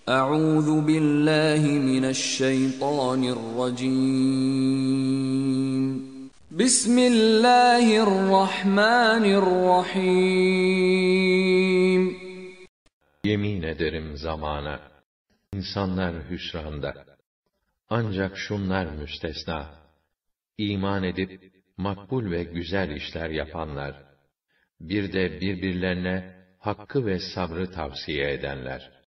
أعوذ بالله من الشيطان الرجيم. بسم الله الرحمن الرحيم. Yemin ederim zamana, insanlar hüsranda. Ancak şunlar müstesna, iman edip, makbul ve güzel işler yapanlar, bir de birbirlerine hakkı ve sabrı tavsiye edenler.